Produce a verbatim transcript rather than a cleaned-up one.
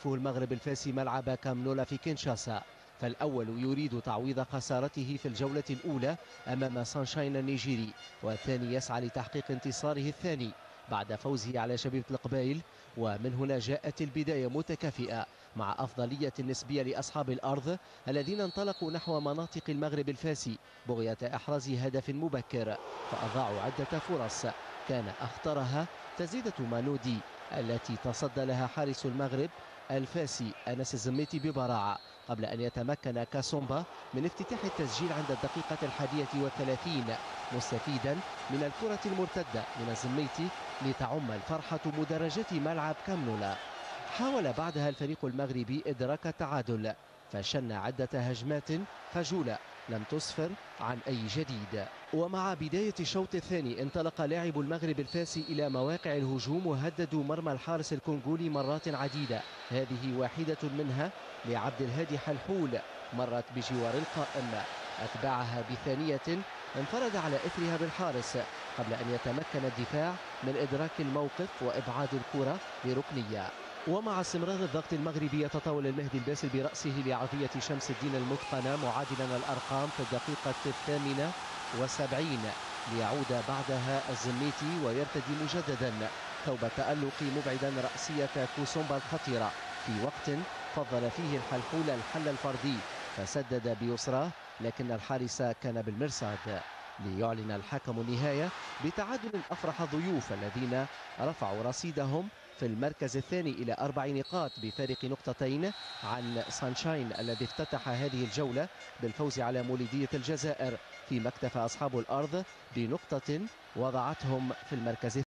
المغرب الفاسي ملعب كامنولا في كينشاسا، فالأول يريد تعويض خسارته في الجولة الأولى أمام سانشاين النيجيري، والثاني يسعى لتحقيق انتصاره الثاني بعد فوزه على شبيبة القبائل. ومن هنا جاءت البداية متكافئة مع أفضلية نسبية لأصحاب الأرض الذين انطلقوا نحو مناطق المغرب الفاسي بغية إحراز هدف مبكر، فأضاعوا عدة فرص كان أخطرها تسديدة مانودي التي تصدى لها حارس المغرب الفاسي أنس الزميتي ببراعة، قبل أن يتمكن كاسومبا من افتتاح التسجيل عند الدقيقة الحادية والثلاثين مستفيدا من الكرة المرتدة من الزميتي لتعم الفرحة مدرجات ملعب كامنولا. حاول بعدها الفريق المغربي إدراك التعادل، فشن عدة هجمات خجولة لم تسفر عن أي جديد. ومع بداية الشوط الثاني انطلق لاعب المغرب الفاسي إلى مواقع الهجوم وهددوا مرمى الحارس الكونغولي مرات عديدة، هذه واحدة منها لعبد الهادي حلحول مرت بجوار القائم، أتبعها بثانية انفرد على إثرها بالحارس قبل أن يتمكن الدفاع من إدراك الموقف وإبعاد الكرة لركنية. ومع استمرار الضغط المغربي يتطاول المهدي الباسل برأسه لعرضية شمس الدين المتقنة معادلا الأرقام في الدقيقة الثامنة والسبعين ليعود بعدها الزميتي ويرتدي مجددا ثوب التألق مبعدا رأسية كوسومبا الخطيرة في وقت فضل فيه الحلحول الحل الفردي فسدد بيسراه، لكن الحارس كان بالمرصاد ليعلن الحكم النهاية بتعادل أفرح الضيوف الذين رفعوا رصيدهم في المركز الثاني إلى أربع نقاط بفارق نقطتين عن سانشاين الذي افتتح هذه الجولة بالفوز على مولودية الجزائر، فيما اكتفى أصحاب الأرض بنقطة وضعتهم في المركز